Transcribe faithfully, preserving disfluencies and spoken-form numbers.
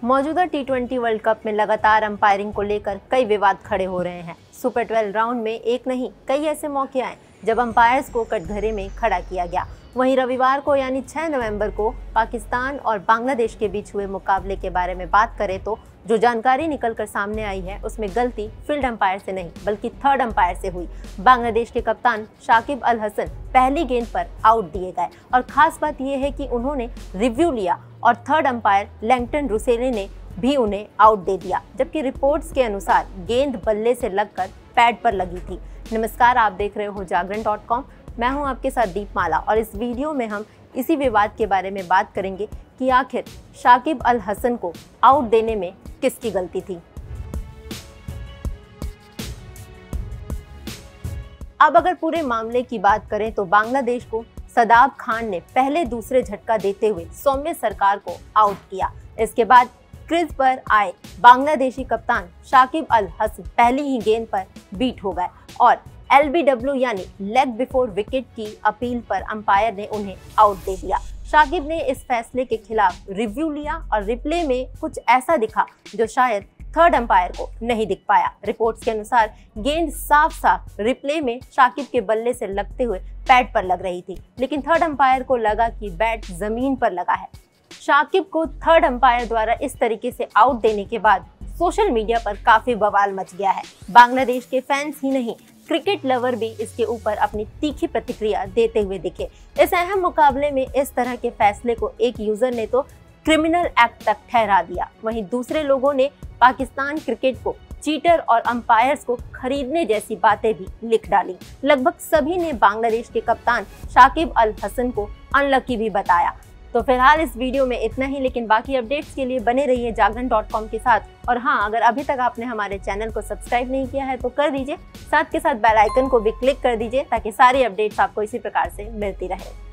मौजूदा T twenty world cup में लगातार अंपायरिंग को लेकर कई विवाद खड़े हो रहे हैं। सुपर ट्वेल्व राउंड में एक नहीं कई ऐसे मौके आए जब अंपायर्स को कटघरे में खड़ा किया गया। वहीं रविवार को यानी छह नवंबर को पाकिस्तान और बांग्लादेश के बीच हुए मुकाबले के बारे में बात करें तो जो जानकारी निकलकर सामने आई है उसमें गलती फील्ड अंपायर से नहीं बल्कि थर्ड अंपायर से हुई। बांग्लादेश के कप्तान शाकिब अल हसन पहली गेंद पर आउट दिए गए और खास बात यह है कि उन्होंने रिव्यू लिया और थर्ड अंपायर लैंगटन रुसेले ने भी उन्हें आउट दे दिया, जबकि रिपोर्ट्स के अनुसार गेंद बल्ले से लगकर पैड पर लगी थी। नमस्कार, आप देख रहे हो जागरण डॉट कॉम। मैं हूं आपके साथ दीपमाला और इस वीडियो में हम इसी विवाद के बारे में बात करेंगे कि आखिर शाकिब अल हसन को आउट देने में किसकी गलती थी। अब अगर पूरे मामले की बात करें तो बांग्लादेश को सदाब खान ने पहले दूसरे झटका देते हुए सौम्य सरकार को आउट किया। इसके बाद क्रीज पर आए बांग्लादेशी कप्तान शाकिब अल हसन पहली ही गेंद पर बीट हो गए और एल बी डब्ल्यू यानी लेग बिफोर विकेट की अपील पर अंपायर ने उन्हें आउट दे दिया। शाकिब ने इस फैसले के खिलाफ रिव्यू लिया और रिप्ले में कुछ ऐसा दिखा जो शायद थर्ड अंपायर को नहीं दिख पाया। रिपोर्ट्स के अनुसार गेंद साफ साफ रिप्ले में शाकिब के बल्ले से लगते हुए पैड पर लग रही थी, लेकिन थर्ड अंपायर को लगा कि बैट जमीन पर लगा है। शाकिब को थर्ड अंपायर द्वारा इस तरीके से आउट देने के बाद सोशल मीडिया पर काफी बवाल मच गया है। बांग्लादेश के फैंस ही नहीं, क्रिकेट लवर भी इसके ऊपर अपनी तीखी प्रतिक्रिया देते हुए दिखे। इस अहम मुकाबले में इस तरह के फैसले को एक यूजर ने तो क्रिमिनल एक्ट तक ठहरा दिया, वहीं दूसरे लोगों ने पाकिस्तान क्रिकेट को चीटर और अंपायर्स को खरीदने जैसी बातें भी लिख डाली। लगभग सभी ने बांग्लादेश के कप्तान शाकिब अल हसन को अनलकी भी बताया। तो फिलहाल इस वीडियो में इतना ही, लेकिन बाकी अपडेट्स के लिए बने रहिए जागरण डॉट कॉम के साथ। और हाँ, अगर अभी तक आपने हमारे चैनल को सब्सक्राइब नहीं किया है तो कर दीजिए, साथ के साथ बेल आइकन को भी क्लिक कर दीजिए ताकि सारी अपडेट्स आपको इसी प्रकार से मिलती रहे।